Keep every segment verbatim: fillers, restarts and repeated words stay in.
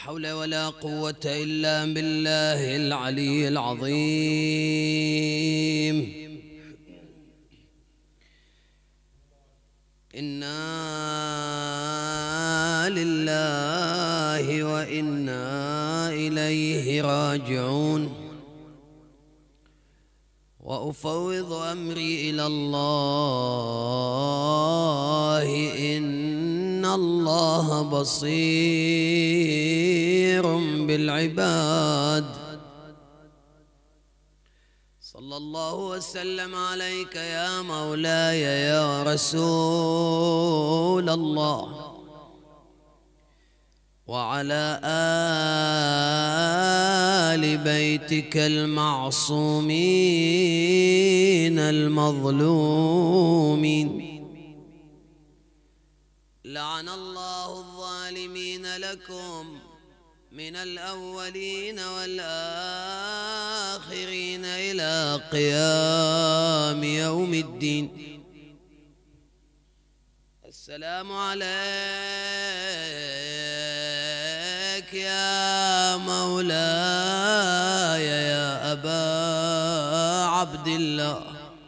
حول ولا قوة إلا بالله العلي العظيم. إنا لله وإنا إليه راجعون. وأفوض أمري إلى الله إن الله بصير بالعباد. صلى الله وسلم عليك يا مولاي يا رسول الله، وعلى آل بيتك المعصومين المظلومين. لعن الله الظالمين لكم من الأولين والآخرين إلى قيام يوم الدين. السلام عليك يا مولاي يا أبا عبد الله،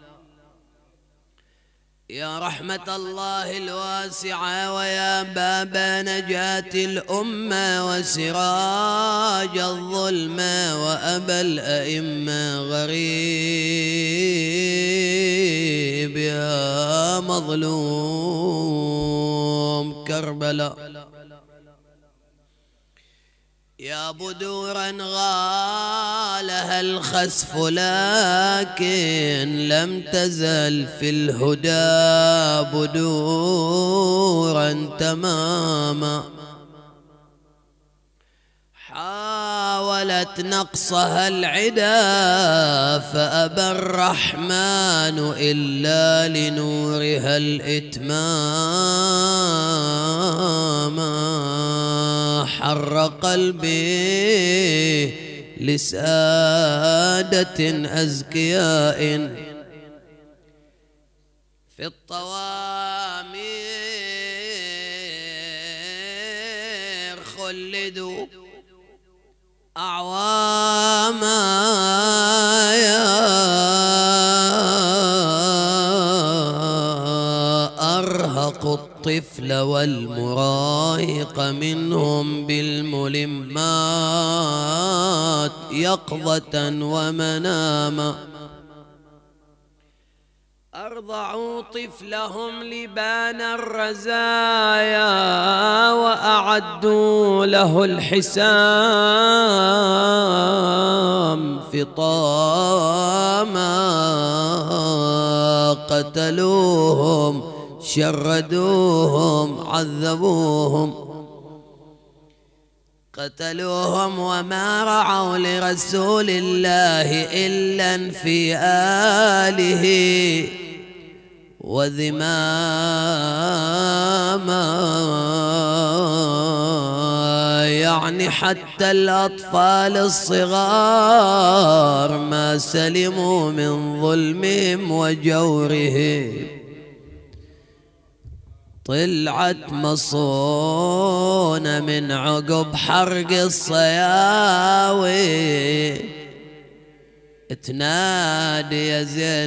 يا رحمة الله الواسعة ويا باب نجاة الأمة وسراج الظلمة وأبا الأئمة غريب يا مظلوم كربلاء، يا بدورا غالها الخسف لكن لم تزل في الهدى بدورا تماما. حاولت نقصها العدا فأبى الرحمن إلا لنورها الإتمام. حر قلبي لسادة أزكياء في الطوامير خلدوا أعواما أرهق الطفل والمراهق منهم بالملمات يقظة ومناما. أرضعوا طفلهم لبان الرزايا وأعدوا له الحسام فطاما. قتلوهم شردوهم عذبوهم، قتلوهم وما رعوا لرسول الله إلا في آله وذماما. يعني حتى الأطفال الصغار ما سلموا من ظلمهم وجورهم. طلعت مصونة من عقب حرق الصياوي تنادي يا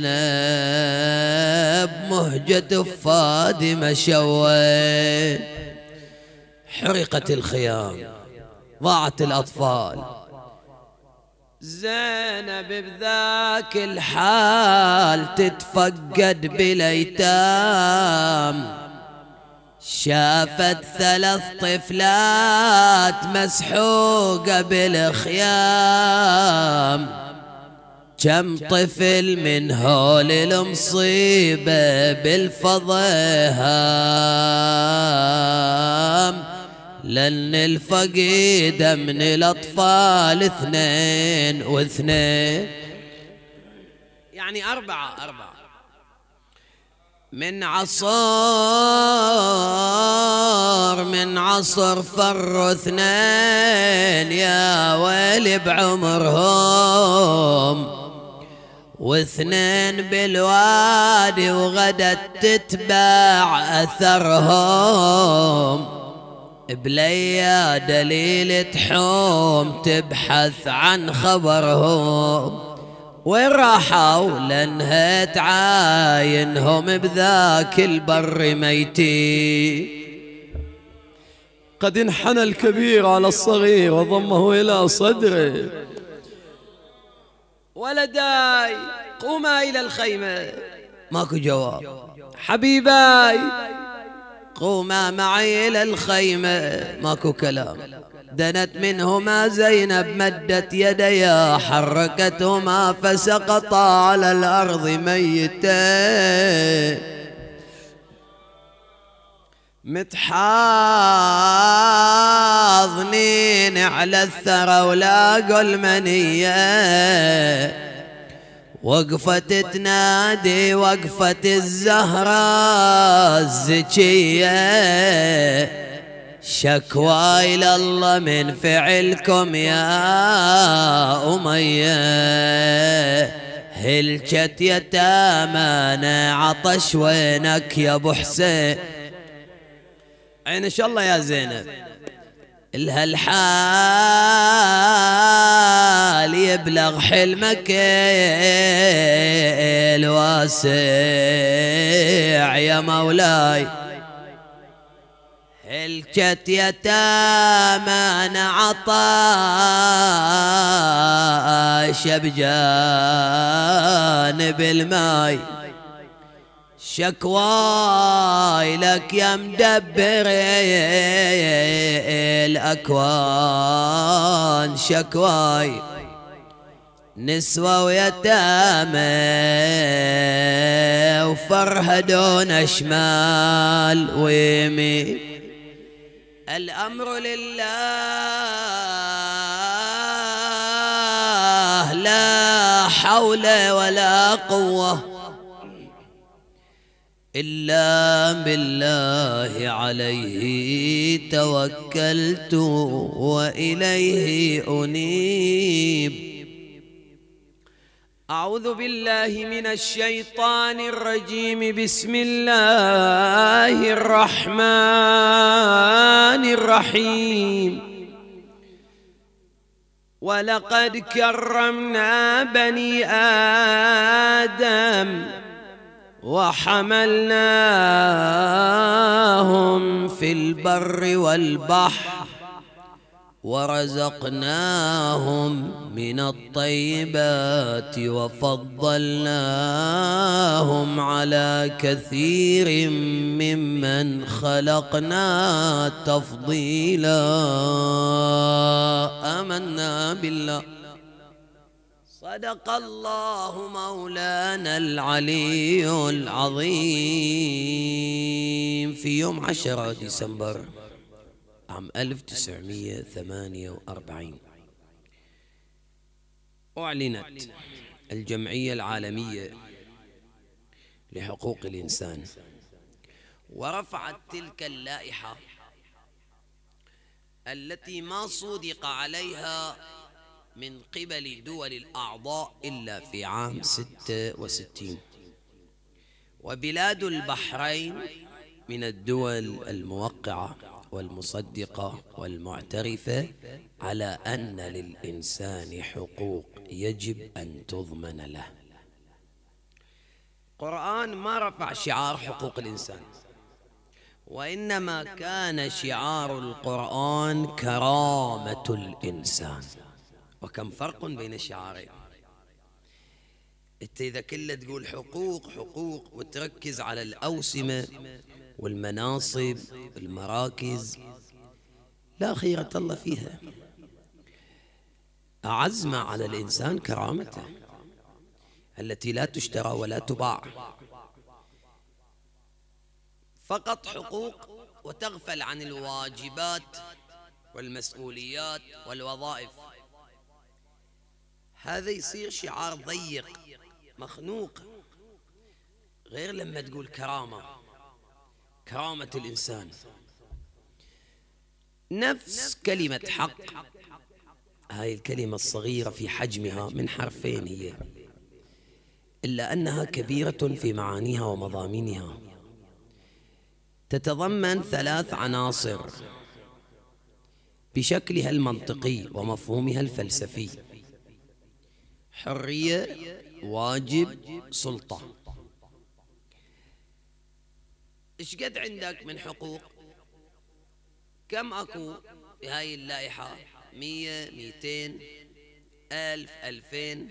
زينب مهجة فادمة شوي. حرقت الخيام، ضاعت الأطفال. زينب بذاك الحال تتفقد بالأيتام، شافت ثلاث طفلات مسحوقة بالخيام. كم طفل من هول المصيبة بالفضيهام، لأن الفقيدة من الأطفال اثنين واثنين، يعني أربعة أربعة. من عصر من عصر فروا اثنين يا ويلي بعمرهم، واثنين بالوادي وغدت تتبع أثرهم. بليا دليل تحوم تبحث عن خبرهم، وين راحوا لانها تعاينهم بذاك البر ميتين. قد انحنى الكبير على الصغير وضمه إلى صدره. ولداي قوما إلى الخيمة. ماكو جواب. حبيباي قوما معي إلى الخيمة. ماكو كلام. دنت منهما زينب مدت يديها حركتهما فسقطا على الأرض ميتين متحاضنين على الثرى ولاقوا المنية. وقفت تنادي وقفت الزهراء الزكية، شكوى إلى الله من فعلكم يا أمية. هلكت يتامانا عطش وينك يا أبو حسين. عين إن شاء الله يا زينب. الهالحال يبلغ حلمك الواسع يا مولاي. هلكت يتامى عطاش بجانب الماي، شكواي لك يا مدبر الأكوان. شكواي نسوة ويتامى وفرهدون شمال ويمين. الأمر لله لا حول ولا قوة إلا بالله عليه توكلت وإليه أنيب. أعوذ بالله من الشيطان الرجيم. بسم الله الرحمن الرحيم. ولقد كرمنا بني آدم وحملناهم في البر والبحر ورزقناهم من الطيبات وفضلناهم على كثير ممن خلقنا تفضيلا. آمنا بالله. صدق الله مولانا العلي العظيم. في يوم عشرة ديسمبر عام ألف وتسعمئة وثمانية وأربعين أعلنت الجمعية العالمية لحقوق الإنسان ورفعت تلك اللائحة التي ما صودق عليها من قبل دول الأعضاء إلا في عام ستة وستين. وبلاد البحرين من الدول الموقعة والمصدقة والمعترفة على أن للإنسان حقوق يجب أن تضمن له. القرآن ما رفع شعار حقوق الإنسان، وإنما كان شعار القرآن كرامة الإنسان. وكم فرق بين الشعارين. انت إذا كله تقول حقوق حقوق وتركز على الأوسمة والمناصب والمراكز، لا خيرة الله فيها. أعز ما على الإنسان كرامته التي لا تشترى ولا تباع. فقط حقوق وتغفل عن الواجبات والمسؤوليات والوظائف. هذا يصير شعار ضيق مخنوق، غير لما تقول كرامة، كرامة الإنسان. نفس كلمة حق، هاي الكلمة الصغيرة في حجمها من حرفين هي، إلا أنها كبيرة في معانيها ومضامينها. تتضمن ثلاث عناصر: بشكلها المنطقي ومفهومها الفلسفي. حرية، واجب، سلطة. إيش قد عندك من حقوق؟ كم أكو بهاي اللائحة؟ مية، ميتين، ألف، ألفين.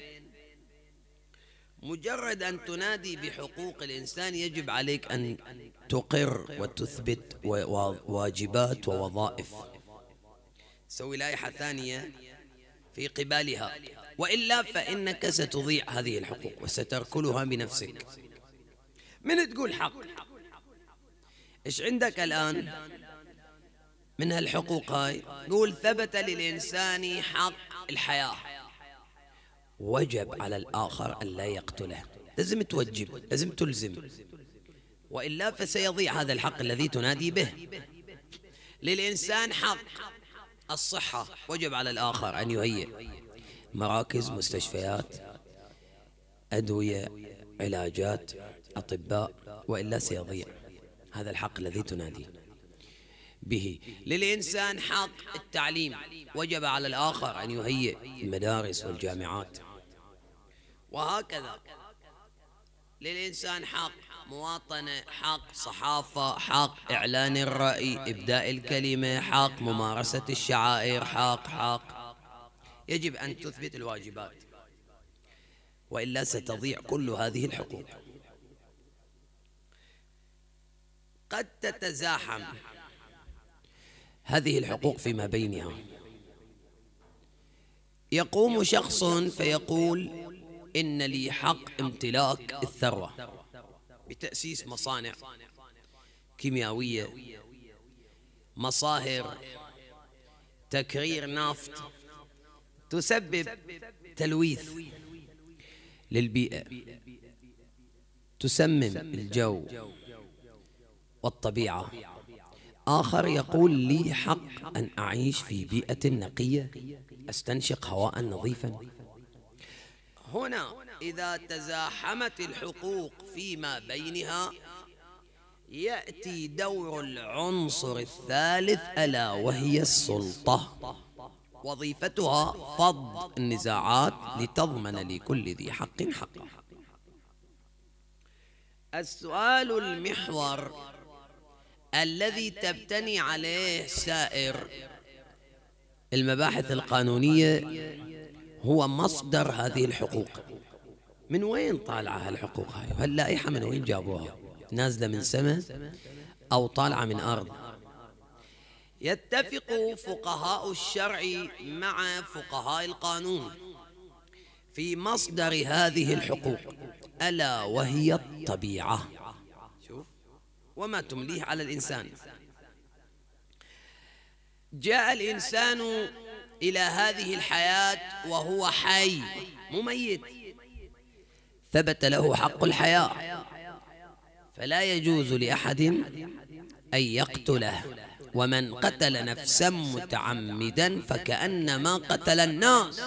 مجرد أن تنادي بحقوق الإنسان يجب عليك أن تقر وتثبت واجبات ووظائف. سوي لائحة ثانية في قبالها، وإلا فإنك ستضيع هذه الحقوق وستركلها بنفسك. من تقول حق؟ إيش عندك الآن من هالحقوق هاي؟ قول ثبت للإنسان حق الحياة، وجب على الآخر أن لا يقتله. لازم توجب، لازم تلزم، وإلا فسيضيع هذا الحق الذي تنادي به. للإنسان حق الصحة، وجب على الآخر أن يهيئ مراكز، مستشفيات، أدوية، علاجات، أطباء، وإلا سيضيع هذا الحق الذي تنادي به. للإنسان حق التعليم، وجب على الآخر أن يهيئ المدارس والجامعات، وهكذا. للإنسان حق مواطنة، حق صحافة، حق إعلان الرأي، إبداء الكلمة، حق ممارسة الشعائر، حق حق يجب أن تثبت الواجبات، وإلا ستضيع كل هذه الحقوق. قد تتزاحم هذه الحقوق فيما بينها. يقوم شخص فيقول إن لي حق امتلاك الثروة بتأسيس مصانع كيميائية، مصاهر، تكرير نفط، تسبب تلويث للبيئة، تسمم الجو والطبيعة. آخر يقول لي حق أن أعيش في بيئة نقية، أستنشق هواء نظيفا. هنا إذا تزاحمت الحقوق فيما بينها يأتي دور العنصر الثالث، ألا وهي السلطة، وظيفتها فض النزاعات لتضمن لكل ذي حق حقه. السؤال المحور الذي تبتني عليه سائر المباحث القانونية هو مصدر هذه الحقوق. من وين طالعة هالحقوق هاي؟ هاللائحة من وين جابوها؟ نازلة من سماء أو طالعة من أرض؟ يتفق فقهاء الشرع مع فقهاء القانون في مصدر هذه الحقوق، ألا وهي الطبيعة. شوف وما تمليه على الإنسان. جاء الإنسان إلى هذه الحياة وهو حي مو ميت، ثبت له حق الحياة، فلا يجوز لأحد أن يقتله. ومن قتل نفسا متعمدا فكأنما قتل الناس.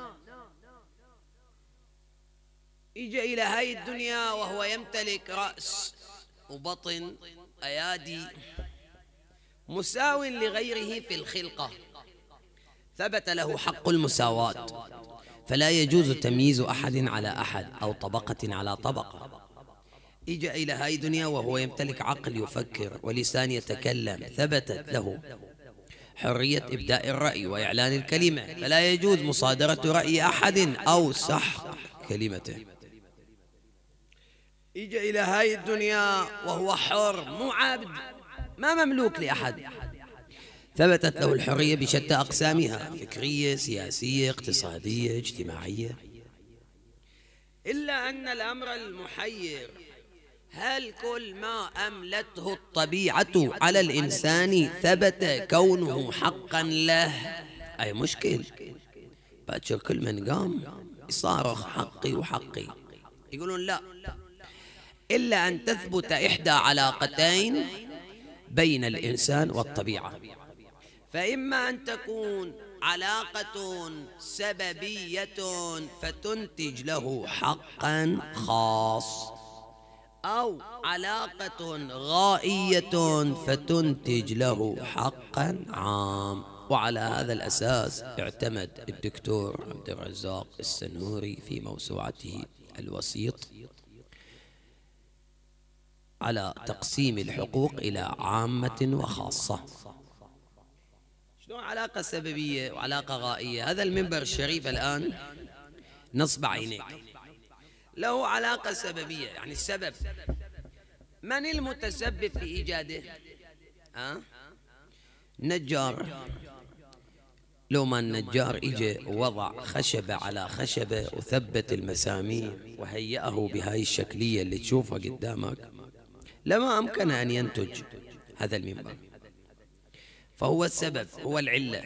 إجا إلى هاي الدنيا وهو يمتلك رأس وبطن، أيادي، مساو لغيره في الخلقة، ثبت له حق المساواة، فلا يجوز تمييز أحد على أحد أو طبقة على طبقة. إجا إلى هاي الدنيا وهو يمتلك عقل يفكر ولسان يتكلم، ثبتت له حرية إبداء الرأي وإعلان الكلمة، فلا يجوز مصادرة رأي أحد أو سحق كلمته. إجا إلى هاي الدنيا وهو حر مو عبد، ما مملوك لأحد، ثبتت له الحرية بشتى أقسامها، فكرية، سياسية، اقتصادية، اجتماعية. إلا أن الأمر المحير، هل كل ما أملته الطبيعة على الإنسان ثبت كونه حقا له؟ أي مشكل، باكر كل من قام يصارخ حقي وحقي. يقولون لا، إلا أن تثبت إحدى علاقتين بين الإنسان والطبيعة، فإما أن تكون علاقة سببية فتنتج له حقا خاص، أو علاقة غائية فتنتج له حقا عام. وعلى هذا الأساس اعتمد الدكتور عبد الرزاق السنوري في موسوعته الوسيط على تقسيم الحقوق إلى عامة وخاصة. شلون علاقة سببية وعلاقة غائية؟ هذا المنبر الشريف الآن نصب عينيك له علاقة سببية، يعني السبب. من المتسبب في إيجاده؟ أه؟ نجار. لو ما النجار إجا ووضع خشبة على خشبة وثبت المسامير وهيئه بهاي الشكلية اللي تشوفها قدامك، لما أمكن أن ينتج هذا المنبر. فهو السبب، هو العلة.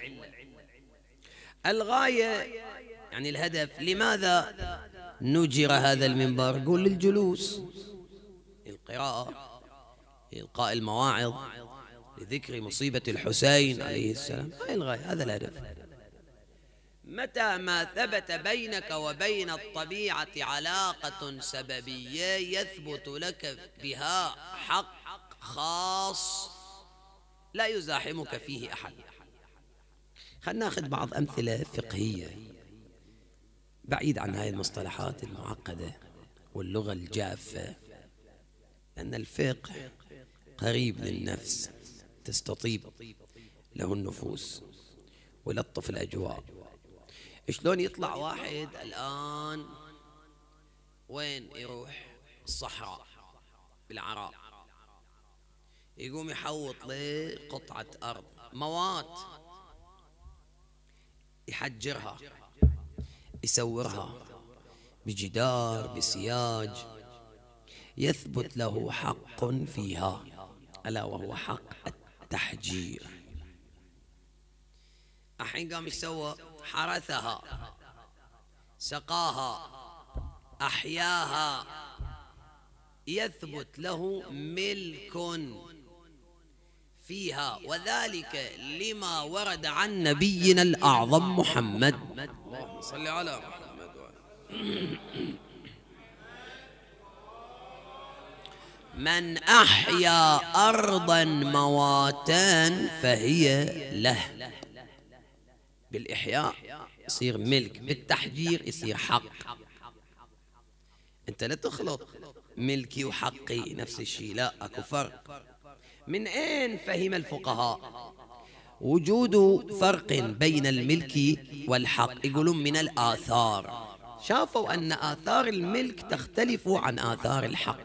الغاية يعني الهدف. لماذا نجر هذا المنبر؟ قول للجلوس، القراءة، إلقاء المواعظ، لذكر مصيبة الحسين عليه السلام. هاي الغاية، هذا الهدف. متى ما ثبت بينك وبين الطبيعة علاقة سببية يثبت لك بها حق خاص لا يزاحمك فيه أحد. خلنا ناخذ بعض أمثلة فقهية بعيد عن هاي المصطلحات المعقدة واللغة الجافة، لأن الفقه قريب للنفس، تستطيب له النفوس ويلطف الأجواء. شلون يطلع واحد الآن وين يروح؟ الصحراء بالعراق، يقوم يحوط له قطعة أرض موات، يحجرها، يسورها بجدار بسياج، يثبت له حق فيها ألا وهو حق التحجير. الحين قام يسوى حرثها، سقاها، أحياها، يثبت له ملك فيها، وذلك لما ورد عن نبينا الأعظم محمد. اللهم صل على محمد. من أحيا أرضا مواتا فهي له. بالإحياء يصير ملك، بالتحجير يصير حق. أنت لا تخلط ملكي وحقي نفس الشيء، لا، أكو فرق. من أين فهم الفقهاء وجود فرق بين الملك والحق؟ يقولون من الآثار. شافوا أن آثار الملك تختلف عن آثار الحق.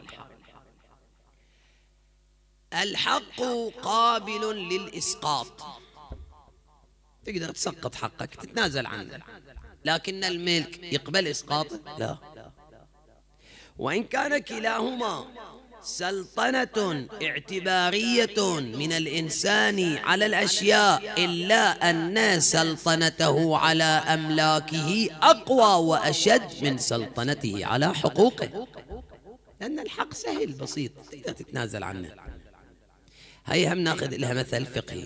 الحق قابل للإسقاط، تقدر تسقط حقك، تتنازل عنه، لكن الملك يقبل إسقاطه؟ لا. وإن كان كلاهما سلطنة اعتبارية من الإنسان على الأشياء، إلا أن سلطنته على أملاكه أقوى وأشد من سلطنته على حقوقه، لأن الحق سهل بسيط تقدر تتنازل عنه. هيا هم ناخذ لها مثل فقهي.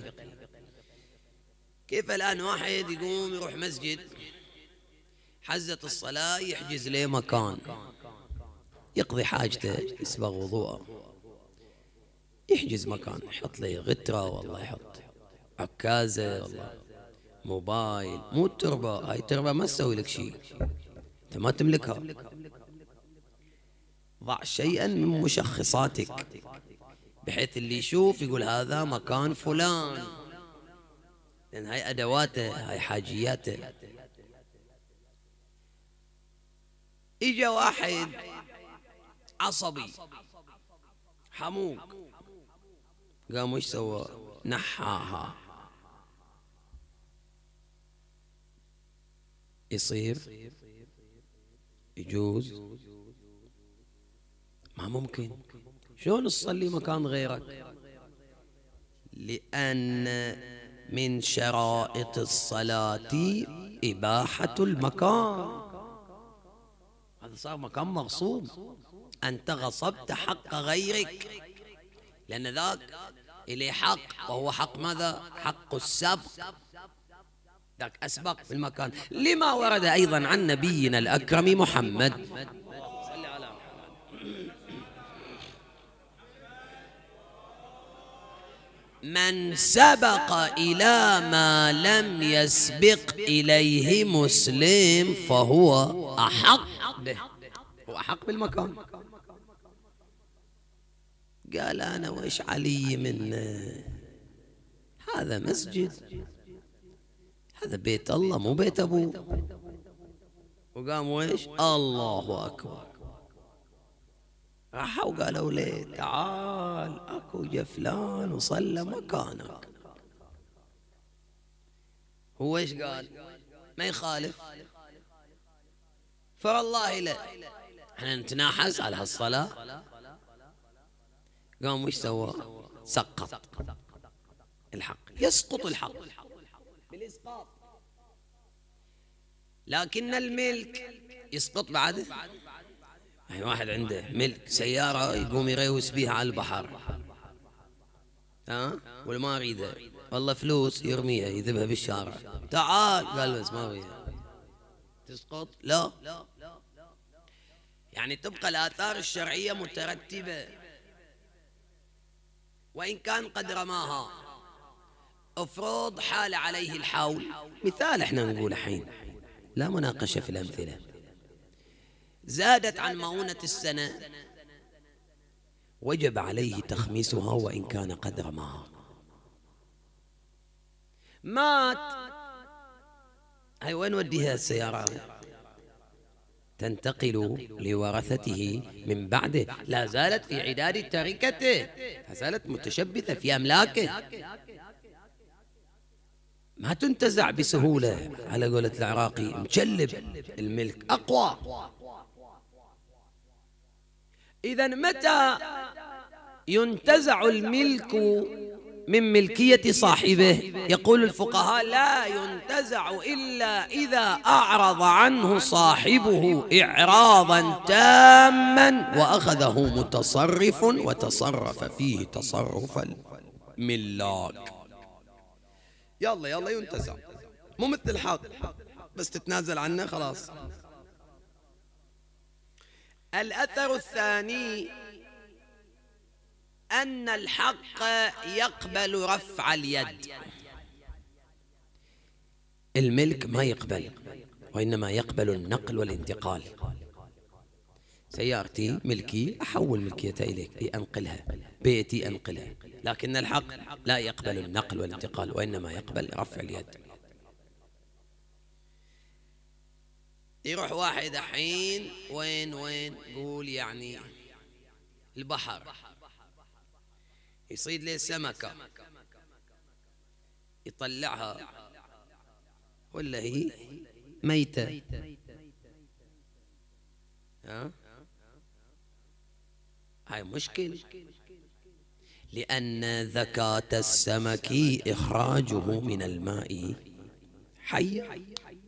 كيف الآن واحد يقوم يروح مسجد، حزة الصلاة يحجز له مكان يقضي حاجته، يسبغ وضوءه، يحجز مكان، يحط له غترة، والله يحط عكازة، والله موبايل، مو التربة. هاي التربة ما تسوي لك شيء، انت ما تملكها. ضع شيئا من مشخصاتك بحيث اللي يشوف يقول هذا مكان فلان، لأن هاي أدواته، هاي حاجياته. إجا واحد عصبي حموق، قام وش سوى؟ نحاها. يصير يجوز؟ ما ممكن. شلون تصلي مكان غيرك؟ لأن من شرائط الصلاة إباحة المكان. هذا صار مكان مغصوب، أنت غصبت حق غيرك، لأن ذاك إليه حق، وهو حق ماذا؟ حق السبق. ذاك أسبق في المكان، لما ورد أيضا عن نبينا الأكرم محمد. من سبق إلى ما لم يسبق إليه مسلم فهو أحق به، هو أحق بالمكان. قال أنا وإيش علي منه؟ هذا مسجد، هذا بيت الله مو بيت أبوه. وقام وإيش؟ الله أكبر. راحوا وقالوا ليه تعال اكو جا فلان وصلى مكانك. هو ايش قال؟ ما يخالف، فوالله لا احنا نتناحز على هالصلاة. قام وش سوى؟ سقط الحق، يسقط الحق بالإسقاط، لكن الملك يسقط بعده. يعني واحد عنده ملك سيارة يقوم يروس بيها على البحر، ها ولا ما أريدها، والله فلوس يرميها يذبها بالشارع، تعال قال بس ما فيها، تسقط؟ لا، يعني تبقى الآثار الشرعية مترتبة، وإن كان قد رماها. افرض حال عليه الحول، مثال احنا نقول الحين لا مناقشة في الأمثلة، زادت عن مؤونة السنة وجب عليه تخميسها وإن كان قد رماها. مات، هاي وين وديها السيارة؟ تنتقل لورثته من بعده، لا زالت في عداد تركته، لا زالت متشبثة في أملاكه، ما تنتزع بسهولة. على قولة العراقي مشلب الملك أقوى. إذا متى ينتزع الملك من ملكية صاحبه؟ يقول الفقهاء لا ينتزع إلا إذا أعرض عنه صاحبه إعراضا تاما وأخذه متصرف وتصرف فيه تصرف الملاك. يلا يلا ينتزع، مو مثل الحق بس تتنازل عنه خلاص. الأثر الثاني أن الحق يقبل رفع اليد. الملك ما يقبل، وإنما يقبل النقل والانتقال. سيارتي ملكي، أحول ملكيتها إليك لأنقلها، بيتي أنقلها، لكن الحق لا يقبل النقل والانتقال، وإنما يقبل رفع اليد. يروح واحد الحين وين وين قول يعني البحر، يصيد له سمكة يطلعها ولا هي ميتة، ها هاي مشكلة، لأن ذكاة السمك إخراجه من الماء حي.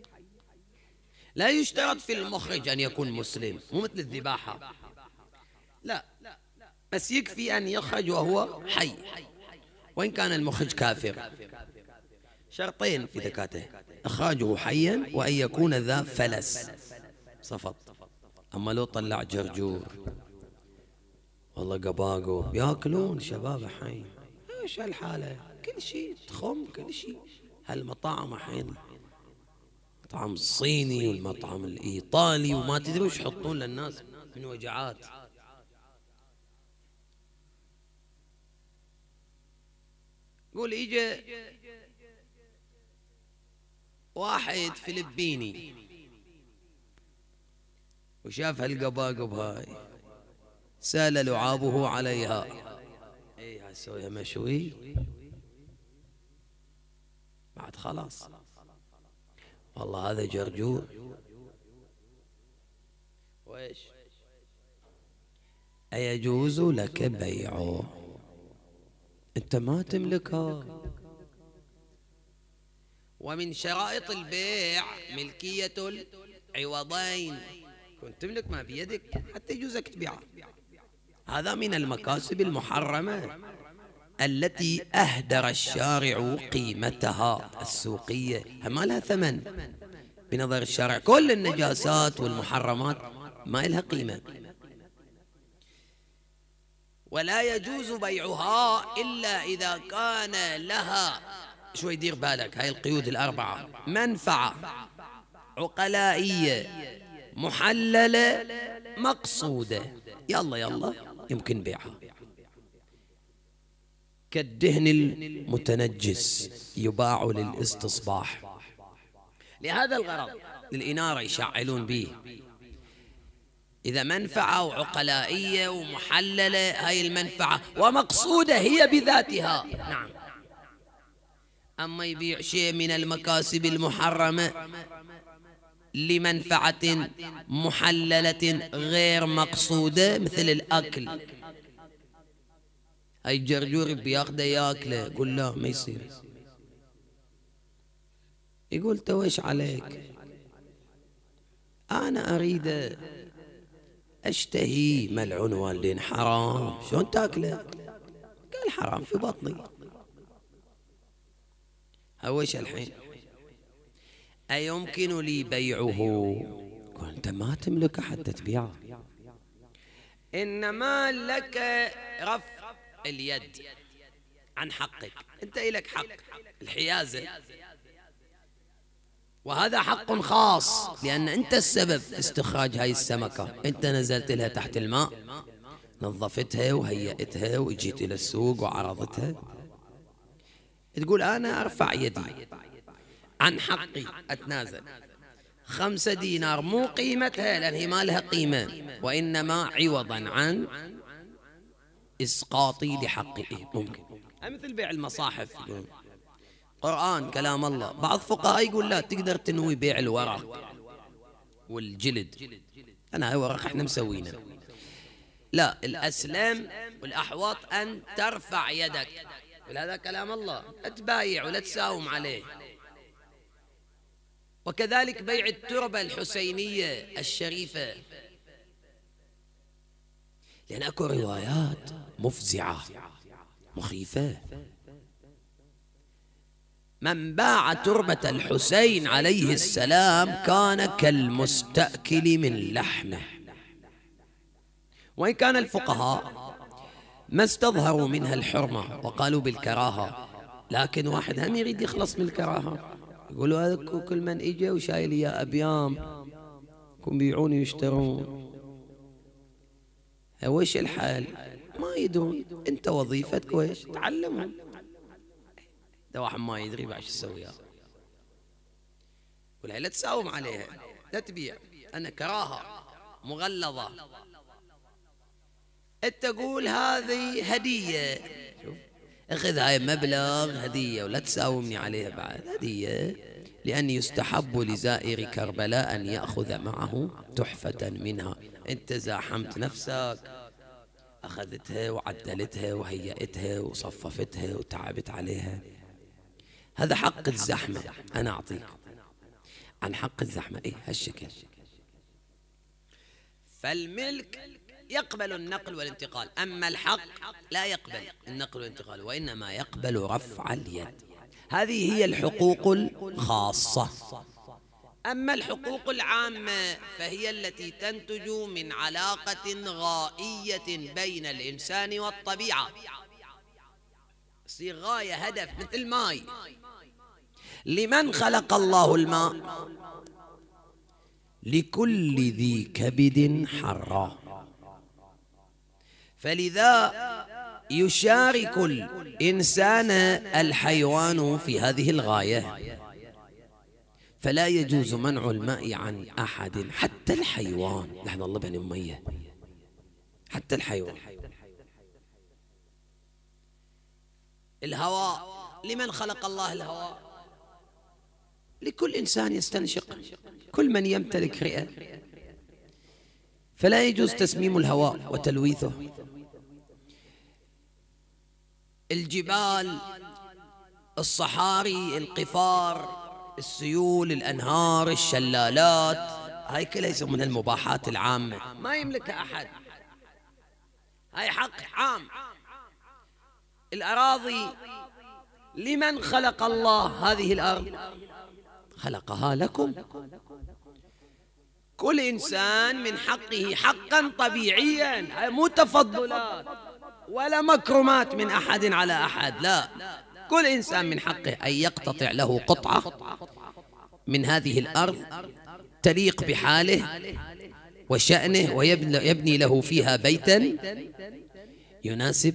لا يشترط في المخرج أن يكون مسلم، مو مثل الذباحة، لا، بس يكفي أن يخرج وهو حي، وإن كان المخرج كافر. شرطين في ذكاته: إخراجه حيا وأن يكون ذا فلس صفط. أما لو طلع جرجور والله قباقو بياكلون شباب الحين، ايش هالحالة؟ كل شيء تخم، كل شيء. هالمطاعم الحين المطعم الصيني والمطعم الإيطالي وما تدري وش يحطون للناس من وجعات. قول إجا واحد فلبيني وشاف هالقباقب هاي، سال لعابه عليها، ايه هسويها مشوي بعد خلاص، والله هذا جرجور. وإيش أيجوز لك بيعه؟ أنت ما تملكها. ومن شرائط البيع ملكية العوضين، كنت تملك ما بيدك حتى يجوزك تبيعه. هذا من المكاسب المحرمة التي أهدر الشارع قيمتها السوقية، ما لها ثمن بنظر الشارع. كل النجاسات والمحرمات ما لها قيمة. ولا يجوز بيعها إلا إذا كان لها، شوي دير بالك، هاي القيود الأربعة: منفعة عقلائية محللة مقصودة. يلا يلا يمكن بيعها. كالدهن المتنجس يباع للاستصباح، لهذا الغرض، للإنارة يشعلون به. إذا منفعة وعقلائية ومحللة، هاي المنفعة ومقصودة هي بذاتها، نعم. أما يبيع شيء من المكاسب المحرمة لمنفعة محللة غير مقصودة، مثل الأكل، أي جرجور بياخده ياكله، يقول لا ما يصير. يقول تويش عليك، أنا أريد أشتهي، ما العنوان لين حرام، شلون تاكله؟ قال حرام في بطني. هوش الحين أيمكن لي بيعه؟ قال أنت ما تملكه حتى تبيعه، إنما لك رفع اليد عن حقك. أنت إلك حق الحيازة، وهذا حق خاص، لأن أنت السبب في استخراج هاي السمكة. أنت نزلت لها تحت الماء، نظفتها وهيئتها وجيت إلى السوق وعرضتها. تقول أنا أرفع يدي عن حقي، أتنازل. خمسة دينار مو قيمتها، لأن هي ما لها قيمة، وإنما عوضا عن إسقاطي لحقه. ممكن مثل بيع المصاحف، قرآن كلام الله. بعض الفقهاء يقول لا، تقدر تنوي بيع الورق والجلد، أنا هاي ورق احنا مسوينا. لا، الأسلم والأحوط أن ترفع يدك، ولهذا كلام الله، لا تبايع ولا تساوم عليه. وكذلك بيع التربة الحسينية الشريفة، لأن أكو روايات مفزعة مخيفة. من باع تربة الحسين عليه السلام كان كالمستأكل من لحمه. وإن كان الفقهاء ما استظهروا منها الحرمة وقالوا بالكراهة، لكن واحد هم يريد يخلص من الكراهة، يقولوا هذا كل من إجا وشايل يا أبيام كم بيعون ويشترون. وش الحال؟ ما يدرون. أنت وظيفتك ويش؟ تعلمهم. ده واحد ما يدري بعد شو يسوي، ولا لا تساوم عليها، لا تبيع. أنا كراهة مغلظة. أنت تقول هذه هدية، شوف أخذ هاي مبلغ هدية ولا تساومني عليها بعد. هدية لأن يستحب لزائر كربلاء أن يأخذ معه تحفة منها. أنت زاحمت نفسك، أخذتها وعدلتها وهيئتها وصففتها وتعبت عليها. هذا حق الزحمة، أنا أعطيك عن حق الزحمة. إيه هالشكل. فالملك يقبل النقل والانتقال، أما الحق لا يقبل النقل والانتقال، وإنما يقبل رفع اليد. هذه هي الحقوق الخاصة. أما الحقوق العامة فهي التي تنتج من علاقة غائية بين الإنسان والطبيعة، تصير غاية، هدف، مثل الماء. لمن خلق الله الماء؟ لكل ذي كبد حرا. فلذا يشارك الإنسان الحيوان في هذه الغاية، فلا يجوز منع الماء عن أحد، حتى الحيوان. لحظة الله بن أمية، حتى الحيوان. الهواء، لمن خلق الله الهواء؟ لكل إنسان يستنشق، كل من يمتلك رئة، فلا يجوز تسميم الهواء وتلويثه. الجبال، الصحاري، القفار، السيول، الأنهار، الشلالات، هاي كلها يصير من المباحات العامة، ما يملكها أحد، هاي حق عام. الأراضي، لمن خلق الله هذه الأرض؟ خلقها لكم. كل إنسان من حقه حقا طبيعيا، مو تفضلات ولا مكرمات من أحد على أحد، لا، كل إنسان من حقه أن يقتطع له قطعة من هذه الأرض تليق بحاله وشأنه، ويبني له فيها بيتا يناسب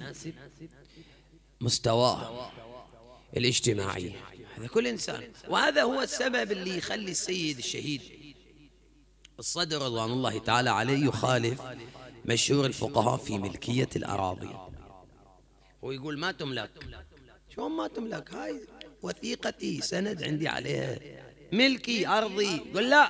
مستواه الاجتماعي. هذا كل إنسان، وهذا هو السبب اللي يخلي السيد الشهيد الصدر رضوان الله تعالى عليه يخالف مشهور الفقهاء في ملكية الأراضي، ويقول ما تملك. شلون ما تملك؟ هاي وثيقتي، سند عندي عليها، ملكي، أرضي. قل لا،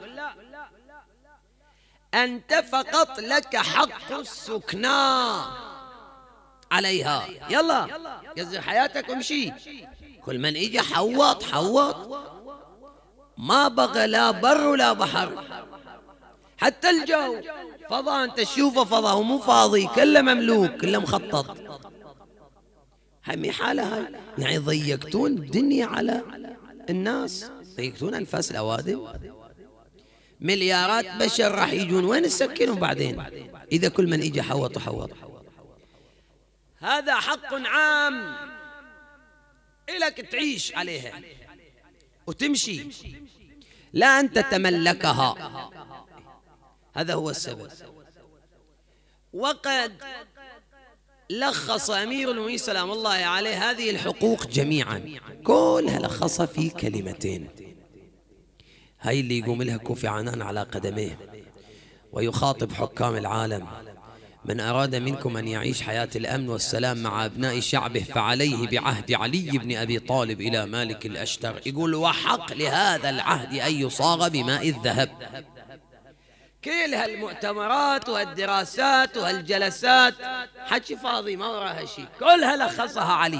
أنت فقط لك حق السكنى عليها، يلا يزر حياتك وامشي. كل من اجى حوط حوط، ما بقى لا بر ولا بحر، حتى الجو فضاء انت تشوفه فضاء ومو فاضي، كله مملوك، كله مخطط. هاي مي حالة هاي، يعني ضيقتون الدنيا على الناس، ضيقتون أنفاس الأوادم. مليارات بشر راح يجون، وين نسكنهم بعدين إذا كل من اجى حوط وحوط؟ هذا حق عام إلك تعيش عليها وتمشي، لا أن تتملكها. هذا هو السبب. وقد لخص أمير المؤمنين سلام الله عليه هذه الحقوق جميعا، كلها لخصها في كلمتين. هاي اللي يقوم لها كوفي عنان على قدميه ويخاطب حكام العالم: من أراد منكم أن يعيش حياة الأمن والسلام مع أبناء شعبه فعليه بعهد علي بن أبي طالب إلى مالك الأشتر. يقول: وحق لهذا العهد أن يصاغ بماء الذهب. كل هالمؤتمرات وهالدراسات وهالجلسات حكي فاضي ما وراها شيء، كلها لخصها علي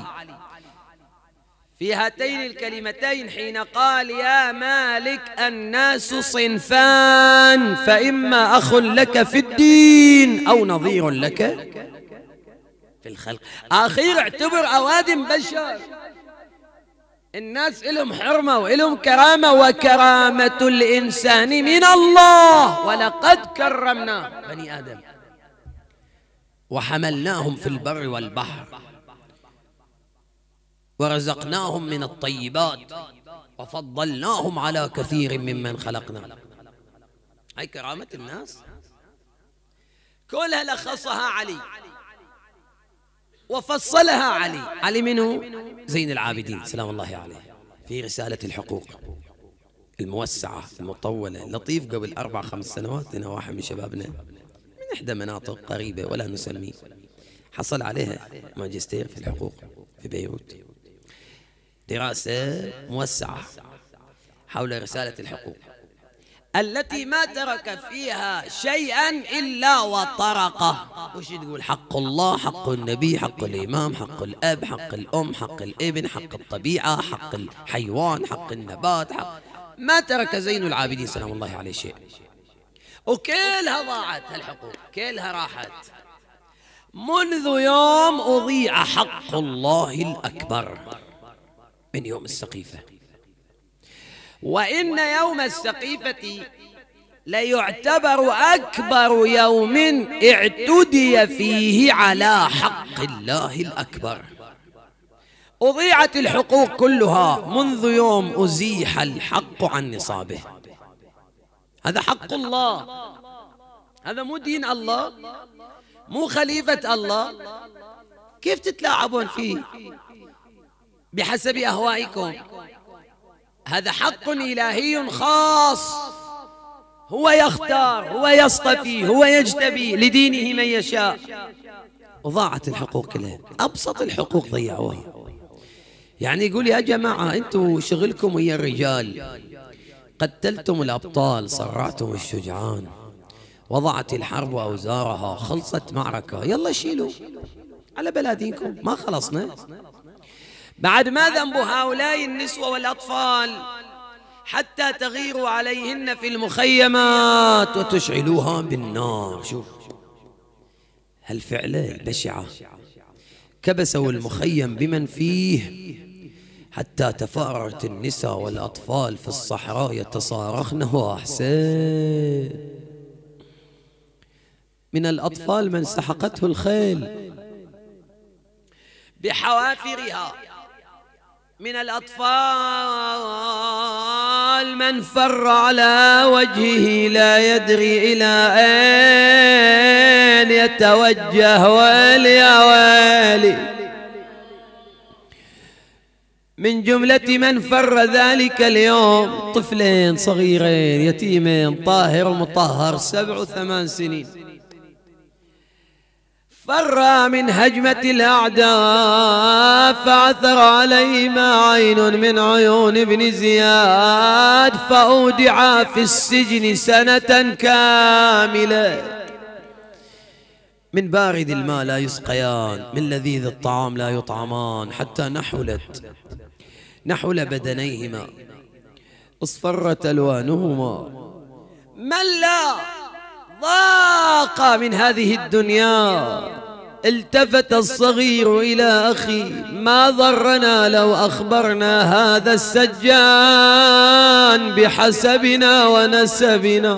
في هاتين الكلمتين حين قال: يا مالك الناس صنفان، فإما أخ لك في الدين أو نظير لك في الخلق. أخير اعتبر أوادم بشر، الناس إلهم حرمة وإلهم كرامة، وكرامة الإنسان من الله، ولقد كرمنا بني آدم وحملناهم في البر والبحر ورزقناهم من الطيبات وفضلناهم على كثير ممن خلقنا. هاي كرامة الناس كلها لخصها علي وفصلها علي. علي منه زين العابدين سلام الله عليه في رسالة الحقوق الموسعة المطولة اللطيف قبل أربع خمس سنوات. هنا واحد من شبابنا من إحدى مناطق قريبة ولا نسميه حصل عليها ماجستير في الحقوق في بيروت، دراسة موسعة حول رسالة الحقوق التي ما ترك فيها شيئا إلا وطرقه. وش تقول؟ حق الله، حق النبي، حق الإمام، حق الأب، حق الأم، حق الابن، حق الطبيعة، حق الحيوان، حق النبات، حق ما ترك زين العابدين سلام الله عليه شيء. وكلها ضاعت هالحقوق، كلها راحت منذ يوم أضيع حق الله الأكبر، من يوم السقيفة. وإن يوم السقيفة ليعتبر أكبر يوم اعتدي فيه على حق الله الأكبر. أضيعت الحقوق كلها منذ يوم أزيح الحق عن نصابه. هذا حق الله، هذا مو دين الله، مو خليفة الله. كيف تتلاعبون فيه بحسب أهوائكم؟ هذا حق إلهي خاص، هو يختار، هو يصطفي، هو يجتبي لدينه من يشاء. وضاعت الحقوق كلها، أبسط الحقوق ضيعوها. يعني يقول: يا جماعة أنتم شغلكم ويا الرجال، قتلتم الأبطال، صرعتم الشجعان، وضعت الحرب أوزارها، خلصت معركة، يلا شيلوا على بلادينكم، ما خلصنا. بعد ما ذنب هؤلاء النسوة والأطفال حتى تغيروا عليهن في المخيمات وتشعلوها بالنار؟ شوف هالفعلة البشعة. كبسوا المخيم بمن فيه حتى تفارت النساء والأطفال في الصحراء يتصارخن: هو أحسن من الأطفال من سحقته الخيل. بحوافرها من الأطفال من فر على وجهه لا يدري إلى أين يتوجه، ويلي يا ويلي. من جملة من فر ذلك اليوم طفلين صغيرين يتيمين طاهر ومطهر سبع وثمان سنين، فر من هجمة الأعداء فعثر عليهما عين من عيون ابن زياد، فأودعا في السجن سنة كاملة. من بارد الماء لا يسقيان، من لذيذ الطعام لا يطعمان، حتى نحلت نحل بدنيهما، اصفرت ألوانهما. من لا ضاق من هذه الدنيا التفت الصغير إلى أخي: ما ضرنا لو أخبرنا هذا السجان بحسبنا ونسبنا.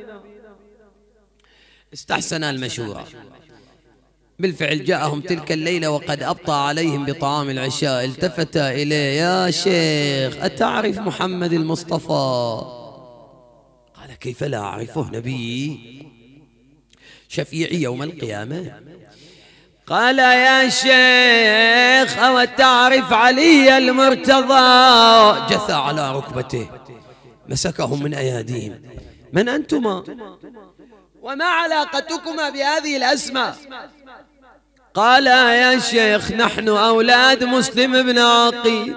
استحسن المشورة. بالفعل جاءهم تلك الليلة وقد أبطأ عليهم بطعام العشاء. التفت إليه: يا شيخ أتعرف محمد المصطفى؟ قال: كيف لا أعرفه، نبي شفيعي يوم القيامة. قال: يا شيخ أو تعرف علي المرتضى؟ جثى على ركبته، مسكهم من أياديهم: من أنتما؟ وما علاقتكما بهذه الأسماء؟ قال: يا شيخ نحن أولاد مسلم بن عقيل،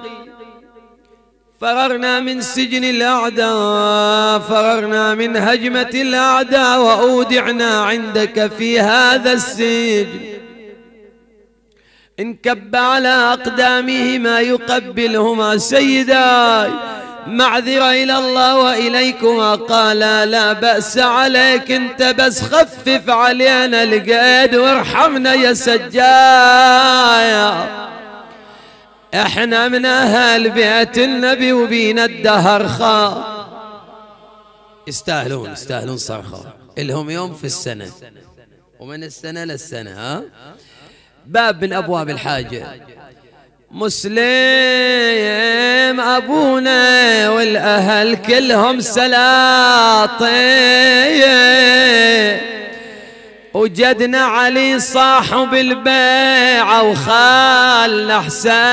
فررنا من سجن الأعداء، فررنا من هجمة الأعداء، وأودعنا عندك في هذا السجن. انكب على أقدامهما يقبلهما: سيداي معذرة إلى الله وإليكما. قال: لا بأس عليك، انت بس خفف علينا القيد وارحمنا يا سجايا، احنا من أهل بيت النبي وبينا الدهر خا. يستاهلون يستاهلون صرخة، إلهم يوم في السنة ومن السنة للسنة. ها باب من أبواب الحاجة. مسلم أبونا والأهل كلهم سلاطين، وجدنا علي صاحب البيعة وخالنا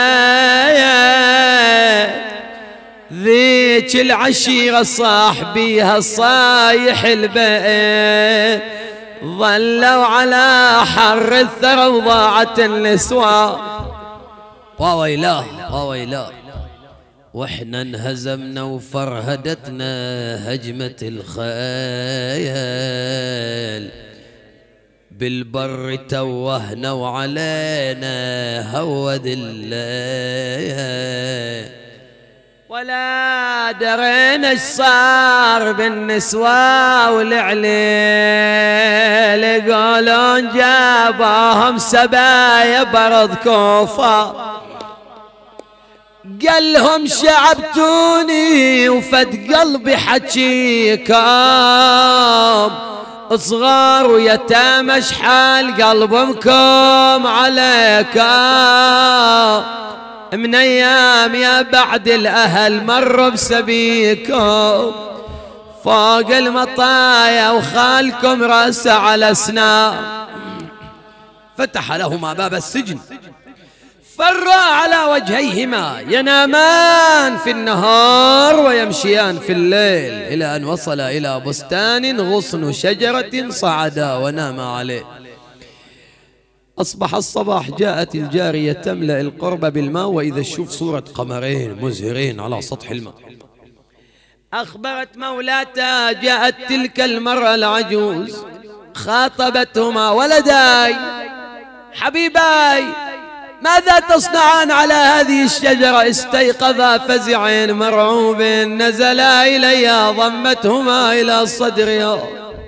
حسين، ذيك العشيرة صاحبيها صايح البيت، ظلوا على حر الثرى وضاعت النسوان. وويلاه وويلاه، واحنا انهزمنا وفرهدتنا هجمة الخيال، بالبر توهنا وعلينا هود الليل، ولا درينا ايش صار بالنسوة والعليل، يقولون جابهم سبايا برض كوفا، قال لهم شعبتوني وفد قلبي حجيكم، صغار ويتامى شحال قلبكم عليكم، من ايام يا بعد الاهل مروا بسبيكم، فوق المطايا وخالكم راسه على اسنان. فتح لهما باب السجن، فرا على وجهيهما، ينامان في النهار ويمشيان في الليل، إلى أن وصل إلى بستان غصن شجرة صعدا ونام عليه. أصبح الصباح، جاءت الجارية تملأ القرب بالماء، وإذا تشوف صورة قمرين مزهرين على سطح الماء. أخبرت مولاتها، جاءت تلك المرأة العجوز خاطبتهما: ولداي حبيباي ماذا تصنعان على هذه الشجرة؟ استيقظا فزعين مرعوبين، نزلا إليها ضمتهما إلى صدرها،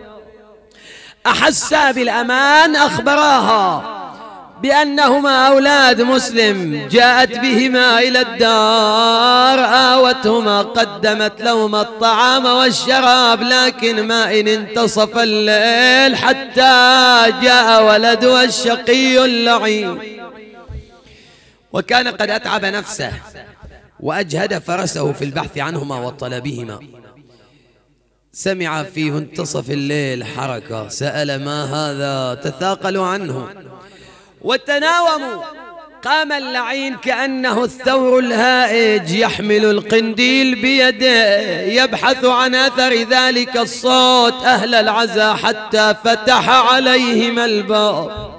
أحسا بالأمان، أخبراها بأنهما أولاد مسلم، جاءت بهما إلى الدار، آوتهما، قدمت لهما الطعام والشراب، لكن ما إن انتصف الليل حتى جاء ولدها الشقي اللعين. وكان قد أتعب نفسه وأجهد فرسه في البحث عنهما وطلبهما. سمع في منتصف الليل حركة، سأل ما هذا؟ تثاقلوا عنه وتناوموا. قام اللعين كأنه الثور الهائج يحمل القنديل بيده يبحث عن أثر ذلك الصوت أهل العزا، حتى فتح عليهما الباب.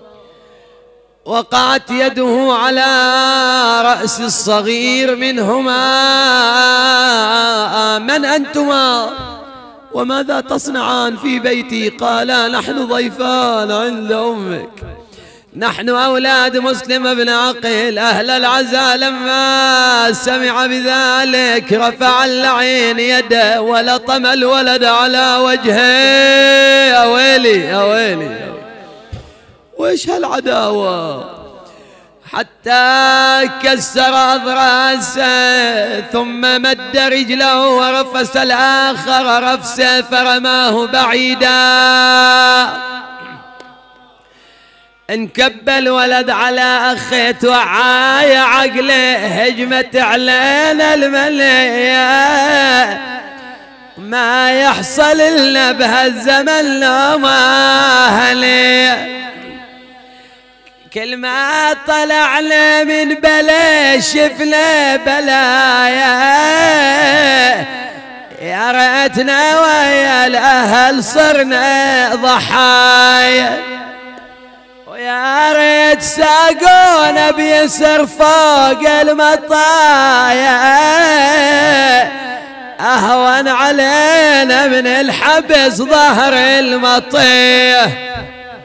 وقعت يده على رأس الصغير منهما. من أنتما وماذا تصنعان في بيتي؟ قالا نحن ضيفان عند أمك، نحن أولاد مسلم بن عقيل. أهل العزاء لما سمع بذلك رفع اللعين يده ولطم الولد على وجهه. يا ويلي يا ويلي، وإيش هالعداوة؟ حتى كسر أضراسه ثم مد رجله ورفس الآخر رفسه فرماه بعيدا. انكب الولد على أخيه توعى عقله، هجمت علينا الملية، ما يحصل لنا بهالزمن لو ما أهلي. كل ما طلعنا من بلا شفنا بلايا، يا ريتنا ويا الأهل صرنا ضحايا، ويا ريت ساقونا بيسر فوق المطايا، أهون علينا من الحبس ظهر المطيه.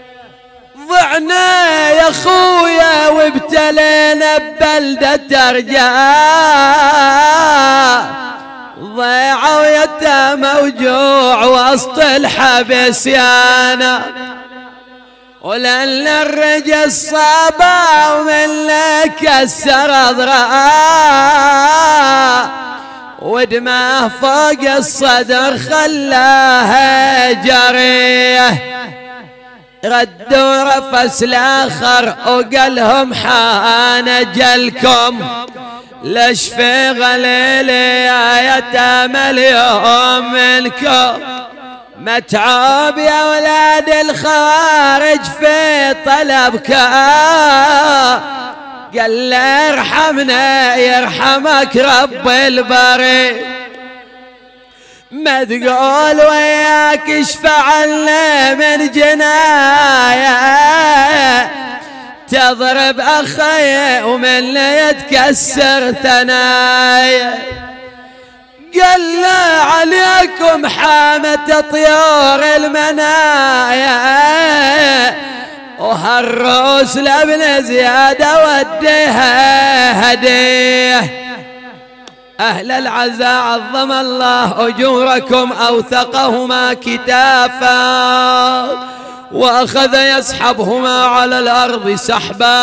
ضعنا يا خويا وابتلينا ببلدة رجال، ضيعوا يتامى وجوع وسط الحبس يانا، ولأن الرجل صابا ومن كسر أضراه، ودماه فوق الصدر خلاها جريه. ردوا رفس الآخر وقالهم حان أجلكم، ليش في غليلي يا يتامى اليوم منكم؟ متعوب يا أولاد الخوارج في طلبك، قال له ارحمنا يرحمك رب البري. ما تقول وياك ايش فعلنا من جناية، تضرب أخي ومن يتكسر ثنايا. قال لا عليكم حامة طيور المنايا، وهالرؤوس لابن زيادة وديها هديه. أهل العزاء عظم الله أجوركم، أوثقهما كتافا وأخذ يسحبهما على الأرض سحبا.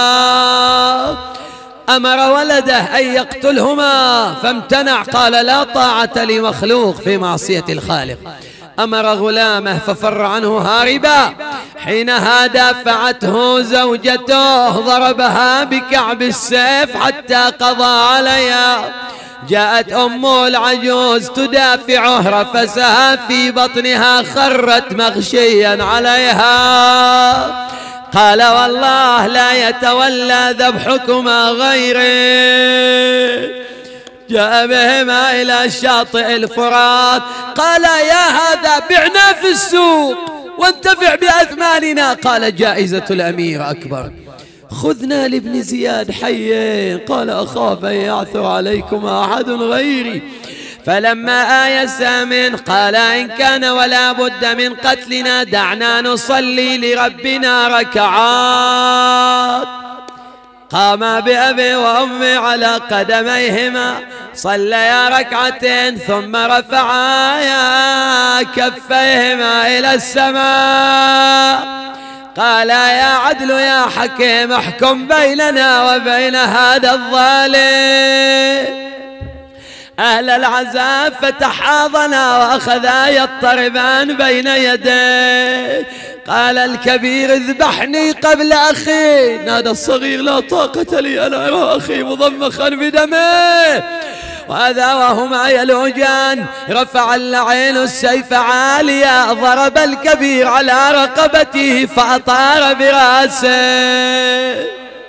أمر ولده أن يقتلهما فامتنع، قال لا طاعة لمخلوق في معصية الخالق. أمر غلامه ففر عنه هاربا، حينها دافعته زوجته ضربها بكعب السيف حتى قضى عليها. جاءت أم العجوز تدافعه، رفسها في بطنها خرت مغشيا عليها. قال والله لا يتولى ذبحكما غيري. جاء بهما إلى شاطئ الفرات، قال يا هذا بعنا في السوق وانتفع بأثماننا. قال جائزة الأمير أكبر، خذنا لابن زياد حيين. قال أخاف أن يعثر عليكم أحد غيري. فلما آيس منه قال إن كان ولا بد من قتلنا دعنا نصلي لربنا ركعات. قاما بأبي وأمي على قدميهما صليا ركعتين ثم رفعا كفيهما إلى السماء. قال يا عدل يا حكيم احكم بيننا وبين هذا الظالم. أهل العزاء فتحاضنا وأخذا يضطربان بين يديه. قال الكبير اذبحني قبل أخي. نادى الصغير لا طاقة لي أن أرى أخي مضمخا بدمه. وهذا وهما يلوجان رفع اللعين السيف عاليا، ضرب الكبير على رقبته فأطار براسه.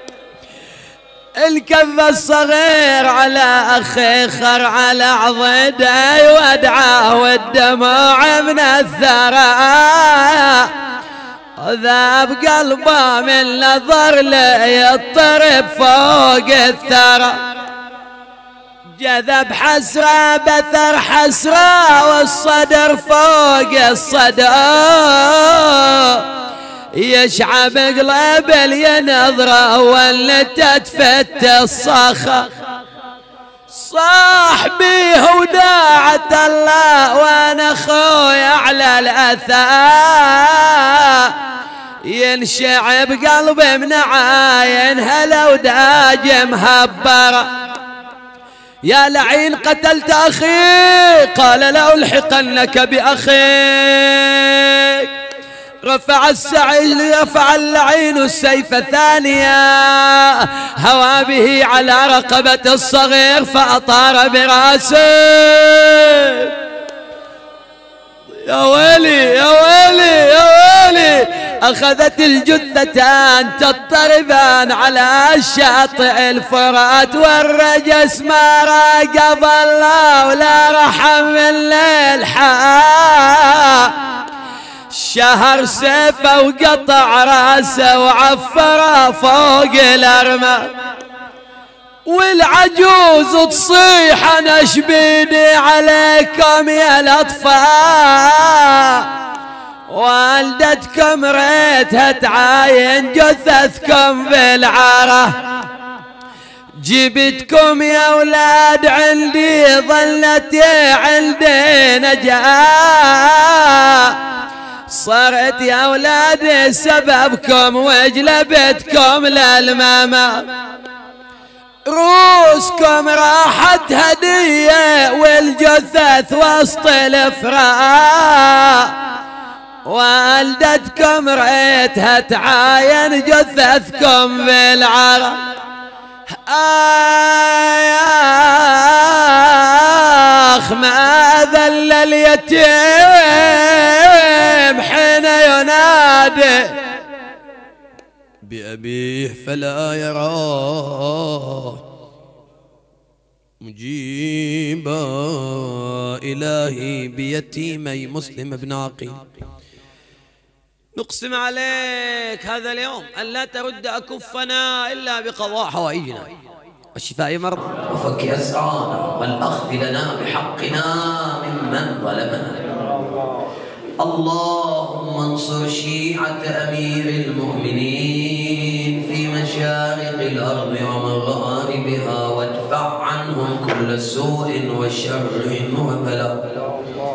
الكف الصغير على أخي خر على عضده ودعاه والدموع من الثرى. ذاب قلبه من نظر له يضطرب فوق الثرى. جذب حسرة بثر حسرة والصدر فوق الصدر. يشعب قلب الينظرة ولتت فت الصخر. صاحبي وداعة الله وانا خويا على الاثار. ينشعب قلبي من عاين هلا وداج مهبرة. يا لعين قتلت أخي، قال لألحقنك بأخيك. رفع السعيل رفع اللعين السيف ثانيا، هوى به على رقبة الصغير فأطار براسه. يا ويلي يا ويلي يا ويلي. أخذت الجثتان تضطربان على شاطئ الفرات، والرجس ما راقب الله ولا رحم من الليل حا. شهر سيفه وقطع راسه وعفره فوق الأرمى. والعجوز تصيح أنا شبيني عليكم يا الأطفال. والدتكم ريتها تعاين جثثكم بالعاره. جبتكم يا اولاد عندي ظلت عندي نجاة. صرت يا اولاد سببكم وجلبتكم للماما. روسكم راحت هدية والجثث وسط الافراح. والدتكم ريتها تعاين جثثكم بالعرى. آخ ما ذل اليتيم حين ينادي بأبيه فلا يراه مجيبا. إلهي بيتيمي مسلم بن عقيل نقسم عليك هذا اليوم أن لا ترد أكفنا إلا بقضاء حوائجنا وشفاء مرض وفك أسرانا والأخذ لنا بحقنا ممن ظلمنا. اللهم انصر شيعة أمير المؤمنين في مشارق الأرض ومغاربها، وادفع عنهم كل سوء وشر وبلاء.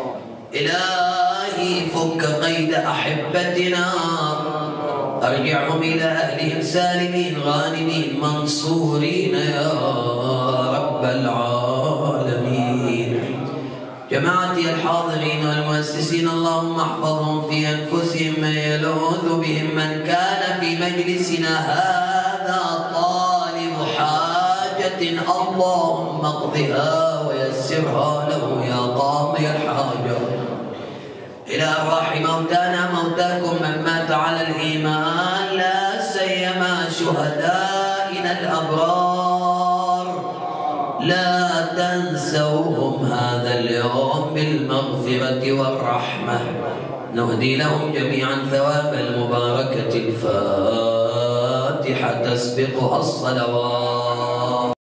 إلهي فك قيد أحبتنا، أرجعهم إلى أهلهم سالمين غانمين منصورين يا رب العالمين. جماعتي الحاضرين والمؤسسين اللهم احفظهم في أنفسهم من يلوذ بهم. من كان في مجلسنا هذا طالب حاجة اللهم اقضها ويسرها له يا قاضي الحاجة. إلى أرواح موتانا موتاكم من مات على الإيمان، لا سيما شهدائنا الأبرار، لا تنسوهم هذا اليوم بالمغفرة والرحمة. نهدي لهم جميعا ثواب المباركة الفاتحة تسبقها الصلوات.